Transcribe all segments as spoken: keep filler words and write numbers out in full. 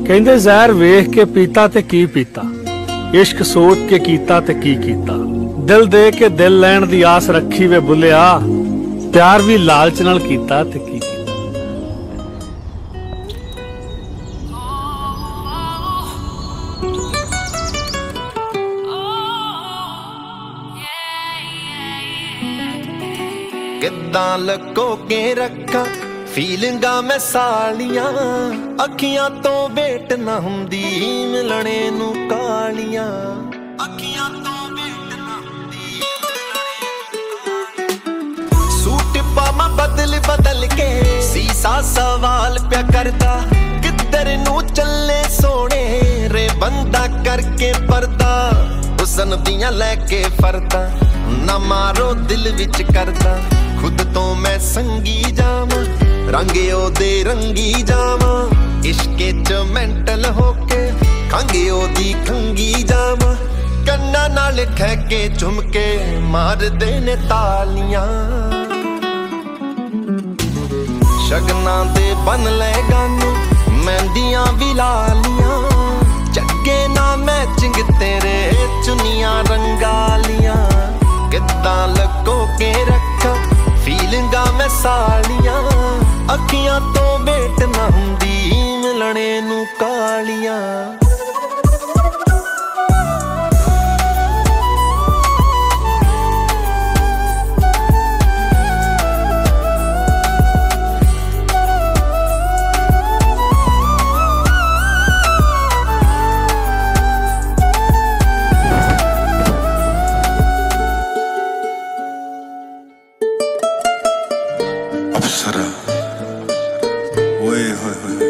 ਕਹਿੰਦੇ ਜ਼ਹਿਰ ਵੇਖ ਕੇ ਪੀਤਾ ਤੇ ਕੀ ਪੀਤਾ, ਇਸ਼ਕ ਸੋਚ ਕੇ ਕੀਤਾ ਤੇ ਕੀ ਕੀਤਾ। ਦਿਲ ਦੇ ਕੇ ਦਿਲ ਲੈਣ ਦੀ ਆਸ ਰੱਖੀ ਵੇ ਬੁੱਲਿਆ, ਪਿਆਰ ਵੀ ਲਾਲਚ ਨਾਲ ਕੀਤਾ ਤੇ ਕੀ ਕੀਤਾ। ਕਿੱਦਾਂ ਲਕੋ ਕੇ ਰੱਖਾਂ ਫੀਲਿੰਗਾਂ ਮੈਂ ਸਾਲੀਆਂ, ਅੱਖੀਆਂ ਤੋਂ ਵੇਟ ਨਾ ਹੁੰਦੀ ਮਿਲਣੇ ਨੂੰ ਕਾਲੀਆਂ, ਅੱਖੀਆਂ ਤੋਂ ਵੇਟ ਨਾ ਹੁੰਦੀ ਮਿਲਣੇ ਨੂੰ ਕਾਲੀਆਂ। ਸੂਟ ਪਾਵਾਂ ਬਦਲ ਬਦਲ ਕੇ ਸੀਸਾ ਸਵਾਲ ਪਿਆ ਕਰਦਾ, ਕਿੱਧਰ ਨੂੰ ਚੱਲੇ ਸੋਹਣੇ ਰੇ ਬੰਦਾ ਕਰਕੇ ਪਰਦਾ। ਹੁਸਨ ਦੀਆਂ ਲੈ ਕੇ ਫਰਦਾ ਨਾ ਮਾਰੋ ਦਿਲ ਵਿੱਚ ਕਰਦਾ, खुद तो मैं संगी जावां रंग ओदे रंगी जावां, इश्के च मेंटल होके खंगे ओदी खंगी जावां। कन्ना नाल ठहके झुमके मारदे ने तालियां, शगनां दे बन ले गानू मेहंदियां भी लालियां, चक्के ना मैचिंग तेरे चुनियां रंगालियां। किद्दां लको के रखा फीलिंगां मैं सालियां, अखियां तो वेट ना हुंदी मिलने नू कालियां। अप्सरा ओए होए होए,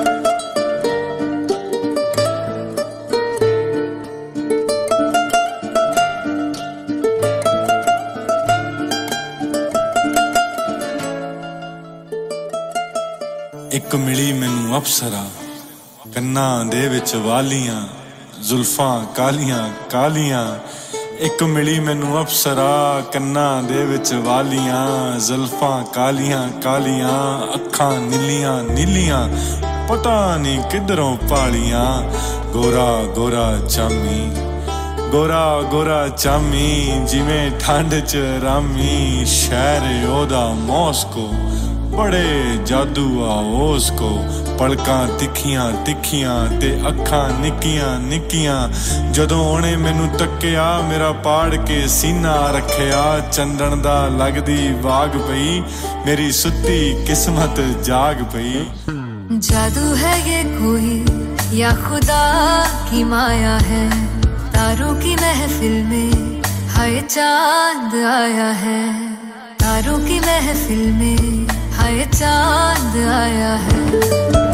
एक मिली मैनू अप्सरा कन्नां दे विच वालियां, जुल्फां कालियां कालियां। एक मिली मैनू अप्सरा कन्नां दे विच वालियां, जुल्फां कालियां कालियां, अखां नीलियां नीलियां, पता नहीं किधरों पालियां। गोरा गोरा चामी गोरा गोरा चामी, जिवें ठंड च रामी, शहर ओदा मॉस्को, बड़े जादू आ उसको। पलकां तिखियां तिखियां ते अखां निक्कियां निक्कियां, जदों ओने मैनू तक्किया मेरा पाड़ के सीना रखिया। चंदन दा लगदी बाग पई, मेरी सुत्ती किस्मत जाग पई। जादू है ये कोई या खुदा की माया है, तारों की महफिल में हाय चांद आया है, तारों की महफिल में हाय चांद आया है।